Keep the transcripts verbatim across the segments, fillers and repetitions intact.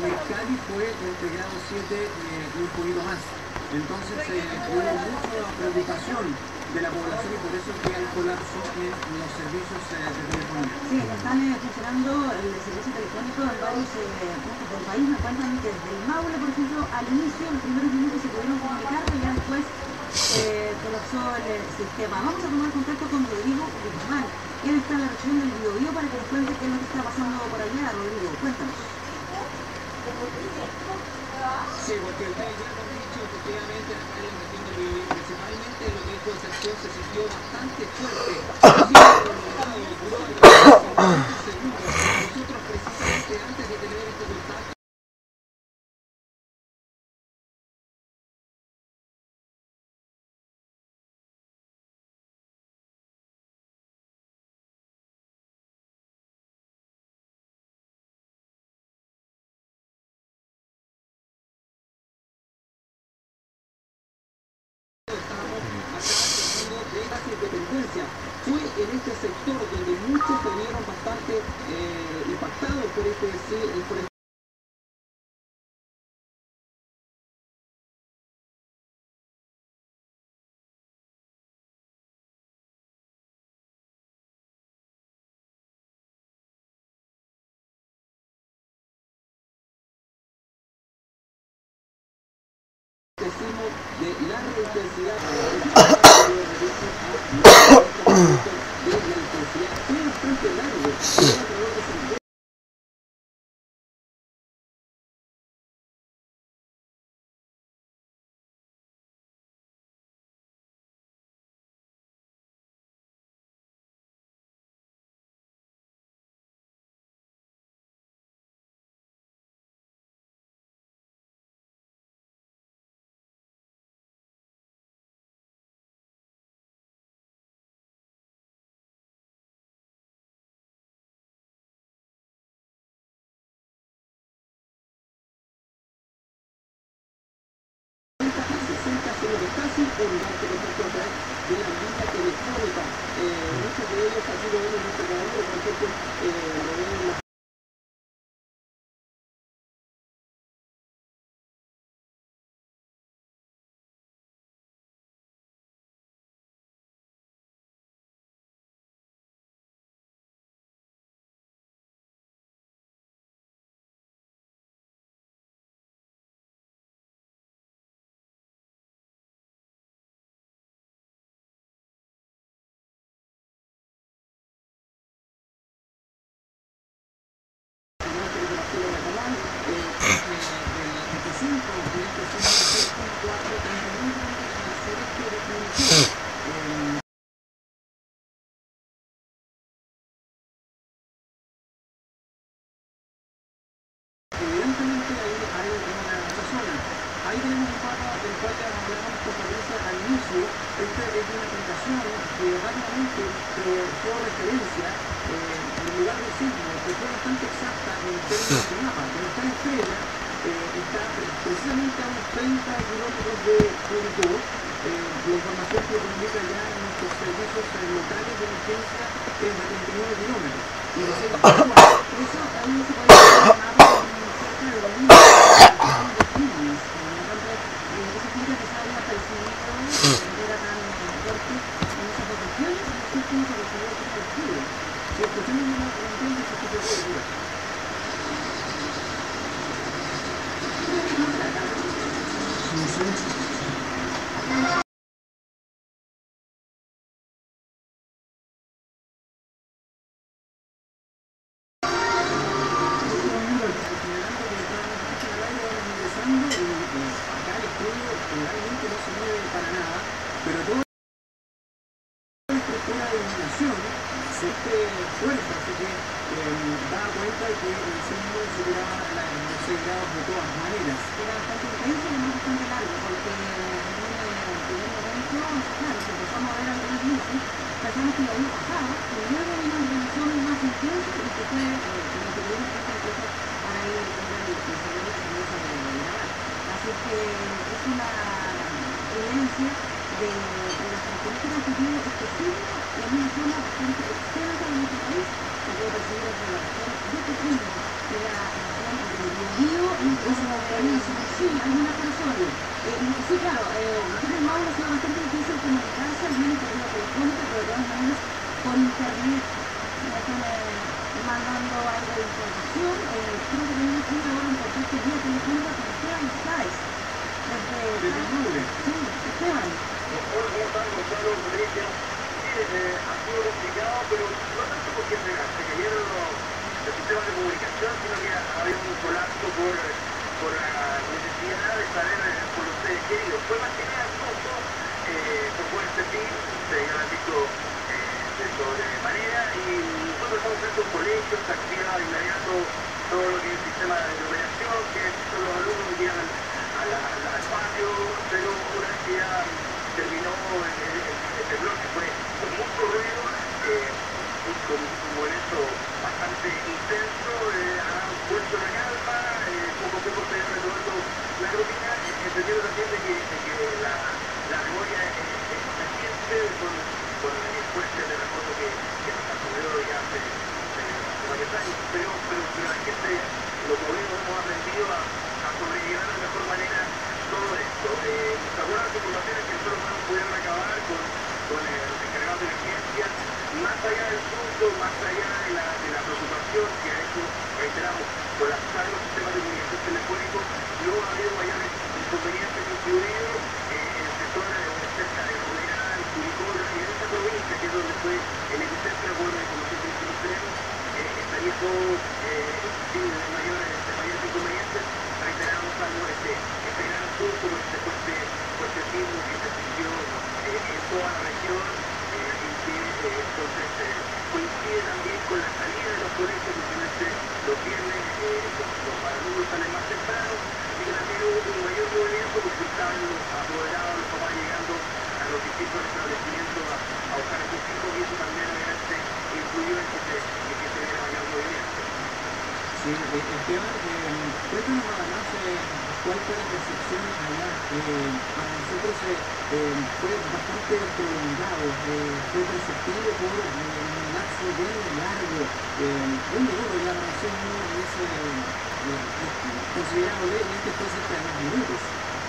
Mexicali fue entre grado siete eh, y un poquito más. Entonces eh, hubo mucha preocupación de la población y por eso es que hay colapso en los servicios eh, de telefonía. Sí, están eh, funcionando el servicio telefónico en varios eh, puntos del país. Me cuentan que desde el Maule, por ejemplo, al inicio, en los primeros minutos se pudieron comunicar, pero ya después eh, colapsó el eh, sistema. Vamos a tomar contacto con Rodrigo Guzmán. Él está en la región del Biobío para que nos cuente qué es lo que está pasando por allá. Rodrigo, cuéntanos. Sí, porque ustedes ya lo han dicho, efectivamente, acá en la región del Biobío, principalmente lo que es Concepción, se sintió bastante fuerte. Nosotros precisamente antes de tener este contacto de independencia. Fue en este sector donde muchos se vieron bastante eh, impactados por este, sí, por este decimos de larga intensidad de la intensidad fue bastante largo. Casi por darte contacto a través de la línea telefónica. Eh, muchos de ellos aquí lo ven en este canal, por ejemplo, eh, lo ven en la evidentemente ahí hay una zona. Ahí tenemos un mapa del cual ya hablamos con Patricia al inicio. Esta es una aplicación que rápidamente eh, fue referencia eh, en el lugar del sismo, que fue bastante exacta en términos de mapa. Como está en Estrella, eh, está precisamente a unos treinta kilómetros de Curicó. Eh, la información que comunica ya en nuestros servicios eh, locales de emergencia es de treinta y nueve kilómetros. Y de seis kilómetros. Eso ahí se puede ver en el mapa cerca de los límites de Quilmes. Eso significa que sabe hasta el cimiento de era tan fuerte en esas dos regiones, y así es como se recibió el tema de Chile. Si escuchamos una pregunta, se escucha todo el día. Generalmente no se mueve para nada, pero todo la estructura de iluminación se esté fuerza, así que eh, da cuenta de que el sismo superaba los seis grados de todas maneras. Era bastante intenso y además bastante largo, porque en un primer momento, claro, se empezó a mover algunas luces, pensamos que lo había pasado, pero luego vino una revisión más intensa y que fue eh, lo que tuvimos que hacer incluso para ir a el desarrollo que se hizo de grabar. Así que es una evidencia de, de las características que tiene este sismo y en una zona bastante extensa de nuestro país, se puede percibir desde la región de Coquimbo, de la región del Biobío Eso no está bien. Sí, algunas personas. Eh, sí, claro, eh, nosotros en Mauro ha sido bastante difícil comunicarse, al menos por vía telefónica, pero de todas maneras por internet me están eh, mandando algo de información. Eh, creo que tenemos que ir ahora en contacto vía telefónica con Esteban Sáez. Desde Desde Maule. Sí, Esteban. Hola, ¿cómo están? Gonzalo, Patricia. Sí, eh, ha sido complicado, pero no tanto porque se, se cayeron los, los sistemas de comunicación, sino que ha habido un colapso por, por la necesidad de saber eh, por los seres queridos. Fue más que nada costo, eh, por buen servir, ustedes ya lo han visto eh, de sobremanera, y nosotros estamos frente a un colegio, se activa de inmediato todo lo que es el sistema de iluminación, que son los alumnos que llegan al, al, al, al patio, pero una vez que ya terminó el, el, el bloque fue con mucho ruido, eh, y con un movimiento bastante intenso, eh, han vuelto la calma, eh, poco a poco se ha retomado la rutina, eh, entendiendo también de que, de que la, la memoria es, es reciente con, con el fuerte terremoto que, que nos sacudió ya hace, hace, hace varios años, pero, pero, pero la gente, los gobiernos hemos aprendido a, a sobrellevar de mejor manera todo esto. Eh, algunas informaciones que nosotros no pudieron acabar con, con el encargado de emergencia, más allá del susto, más allá de la, de la preocupación que ha hecho, reiteramos, colapsar los sistemas de comunicación telefónico, no ha habido mayores inconvenientes incluidos eh, en el sector eh, cerca de Roderal, Curicó, y en esta provincia, que es donde fue el epicentro por la información que nosotros tenemos, eh, estaría todo eh, sin mayores, mayores inconvenientes. Reiteramos algo, este, este gran susto, este fuerte, fuerte sismo que se sintió eh, en toda la región, eh, y que eh, entonces eh, coincide también con la salida de los colegios, porque los viernes eh, los, los alumnos salen más temprano, y que también hubo un mayor movimiento porque estaban los apoderados, los papás llegando a los distintos establecimientos a, a buscar a sus hijos, y eso también obviamente influyó en que se, en que se diera mayor movimiento. Sí, eh, Esteban, eh, cuéntanos además eh, cuál fue la percepción allá. Eh, para nosotros eh, eh, fue bastante prolongado, eh, fue perceptible por eh, un lapso bien largo, eh, un minuto de la narración no es eh, eh, considerable, y este fue cerca de dos minutos.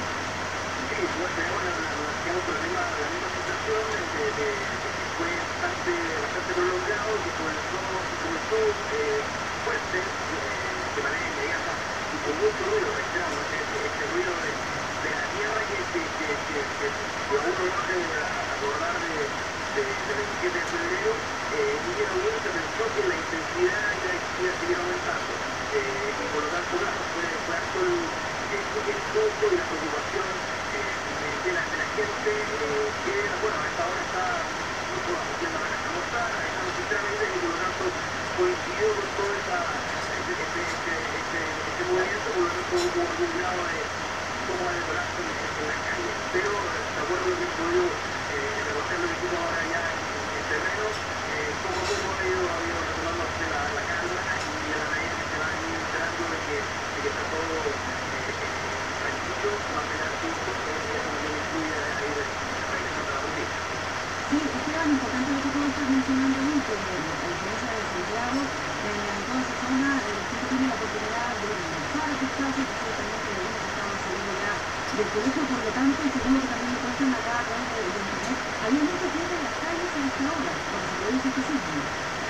Sí, pues tenemos la, la, la, digamos, la, misma, la misma situación de, de, de que fue bastante, bastante prolongado, que comenzó, comenzó eh, fuerte, eh, de manera inmediata, y con mucho ruido, reiteramos, este, este ruido de, de la tierra que, que, que, que, que, que a uno no debe acordar de, de, de veintisiete de febrero, eh, y el ruido se pensó que la intensidad y la actividad seguía aumentando, eh, y por lo tanto, claro, fue, fue harto el, el, el susto y la preocupación eh, de, la, de la gente, eh, que, bueno, a esta hora está mucho haciendo la casa mortal, dejando sinceramente, y por lo tanto coincidió con todo esa, este, este, este, este, este movimiento, por lo tanto hubo algún grado de toma de colapso en, en la calle. Pero, de acuerdo a lo que he podido eh, negociar lo que hicimos ahora ya en, en terreno, eh, poco a poco ha ido, ha ido retomándose la, la calma, y a la medida que se van enterando de que, de que está todo eh, tranquilo, más allá del susto, eh, eso también influye a ir regresando a la rutina. Sí, Esteban, importante lo que tú estás mencionando ahí, que a diferencia de Santiago, en, en toda esa zona eh, la gente tiene la oportunidad de ingresar a sus casas, que ciertamente algunos estaban saliendo ya del colegio, por lo tanto, y según lo que también me cuentan acá a través de, de internet, había mucha gente en las calles a esta hora, cuando se produce este sismo.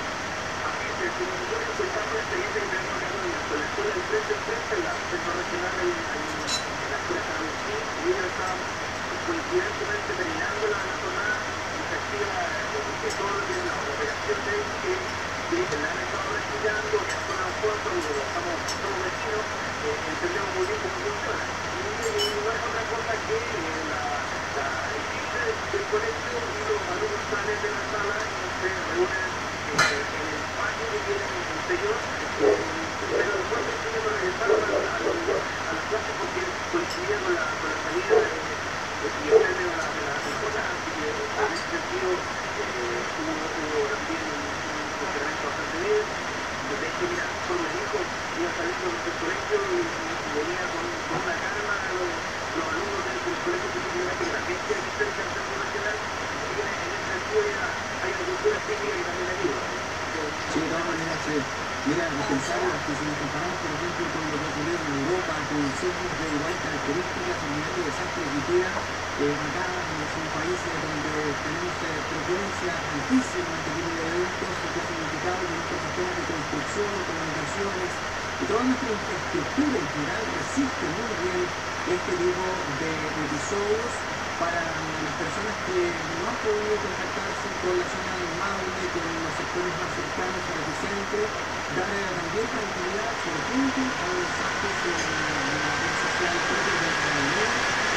Así es, como nosotros contamos la experiencia que tenemos acá con la escuela del frente al frente, en la centro regional en, en, en la escuela San Agustín, y ellos estaban coincidentemente terminando la, la jornada, y se activa eh, todo lo que es la operación de que, que la han estado respirando, que son los fondos, y como estamos todos vecinos, eh, entendemos muy bien cómo funciona. Y, y no es otra cosa que eh, la, la el timbre del, del colegio, y los alumnos salen de la sala y se reúnen eh, en el patio que tiene en el interior, eh, pero después deciden regresar a, a, a las clases porque coincidía con la, con la salida de, de, y el medio de la, de la, de la jornada, así que en ese sentido eh, hubo, hubo también un, un funcionamiento bastante bien. De hecho, mira, por mi hijo iba saliendo del colegio y, y venía con, con una calma a los, los alumnos del, del colegio que tienen que la agencia aquí cerca del centro nacional, así que en ese sentido ya hay una cultura técnica que también ayuda. Sí, de todas maneras, sí. Mira, pensamos que si nos comparamos, por ejemplo, con lo que ocurrió en Europa, con sismos de iguales características, el nivel de desastre que queda eh, acá son países donde tenemos eh, frecuencias altísimas de tipo de eventos y que significado que nuestros sistemas de construcción, comunicaciones y toda nuestra infraestructura en general resiste muy bien este tipo de episodios. Para las personas que no han podido contactarse con la zona del Maule, con los sectores más cercanos al epicentro, darle también tranquilidad, por ejemplo, a los mensajes en la red social propia de Carabinero,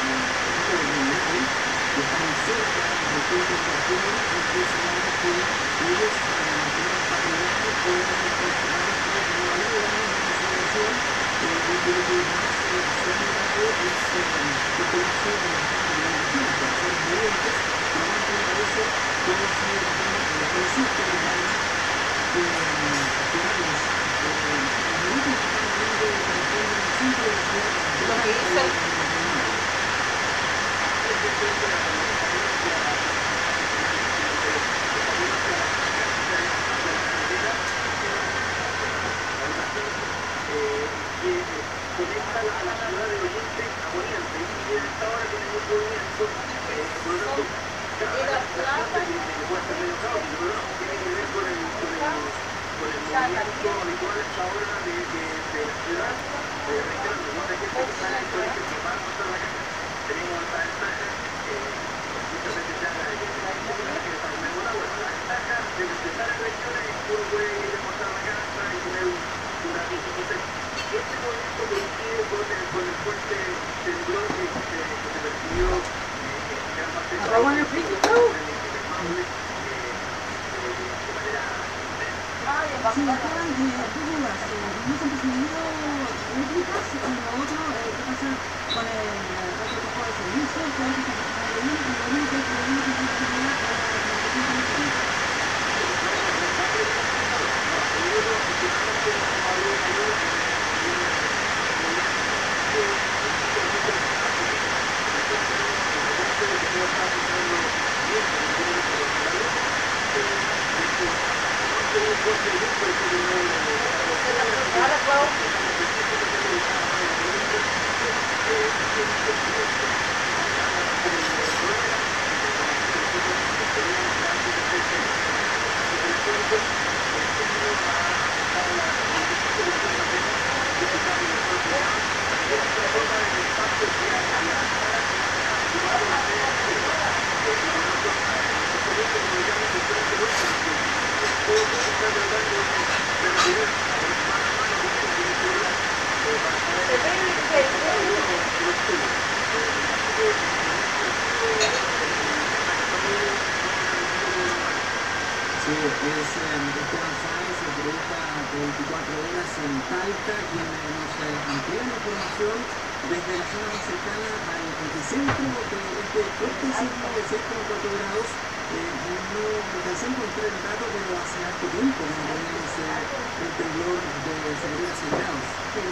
que están cerca del punto de partida, y que señalan que ellos, para mantener patrullaje, pueden incorporar esta nueva ley de consideración, y que lo que más se ha notado es el comercio de las personas vivientes, que no me parece todo así de concepto de daños que digamos los minutos que están hablando de transporte en el centro de la ciudad Lo que dice el conecta a la, a la ciudad de Oriente a Poniente y en esta hora tiene mucho movimiento, eh, por lo tanto cada la plaza que puede estar menos caótico, pero no, tiene que ver con el, con el, con el movimiento habitual a esta hora de, de, de la ciudad, eh, reiterando, mucha gente que está en el colegio que va a pasar la caja, tenemos esta ventaja, eh, muchas veces ya la que está en el bueno, la ventaja de empezar en regiones es que uno puede ir a pasar la casa y tener un, un ratito, entonces este movimiento coincide con el, con el fuerte temblor que se, que se percibió eh, en gran parte de la ¿Apagó en el friki, Clau? de manera Sí, acaban de dos dudas. No se han percibido réplicas y lo otro, eh, ¿qué pasa con el ratio de servicio? Todo lo que está pasando bien, y lo único que es que tenemos que tener la comunicación con el servicio. Sí, es Esteban Sáenz, el periodista de veinticuatro horas en Talca, quien nos amplía la información desde la zona más cercana al epicentro de este fuerte sismo de seis coma cuatro grados. Eh, no alcancé a encontrar el dato, pero hace harto tiempo que no teníamos eh, un temblor de severidad seis grados.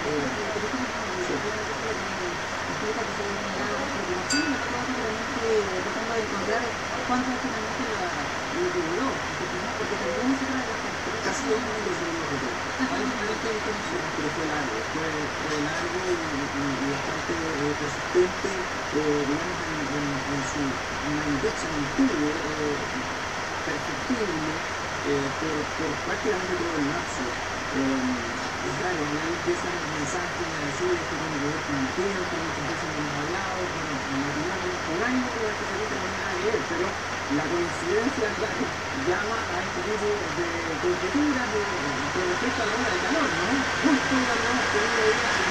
Tratando de encontrar cuánto es finalmente lo que duró, porque también se trata de Casi dos minutos se lo recuerdo. Hay un momento en que pero fue largo, fue, fue largo y, y, y bastante eh, persistente, eh, digamos, en, en, en su magnitud, se mantuvo eh, perfectible eh, por, por prácticamente todo el marzo. Eh, y claro, me empiezan mensajes a decir esto tiene que ver con el tiempo, muchas veces no hemos hablado, bueno, matrimonio, un año que este servicio no tiene nada que ver, pero la coincidencia, claro, llama a este tipo de conjeturas con respecto a la hora de calor, ¿no? Justo cuando hemos tenido